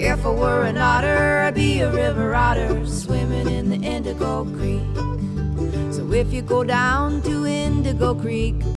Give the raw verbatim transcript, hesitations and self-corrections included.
If I were an otter, I'd be a river otter swimming in the Indigo Creek. So if you go down to Indigo Creek,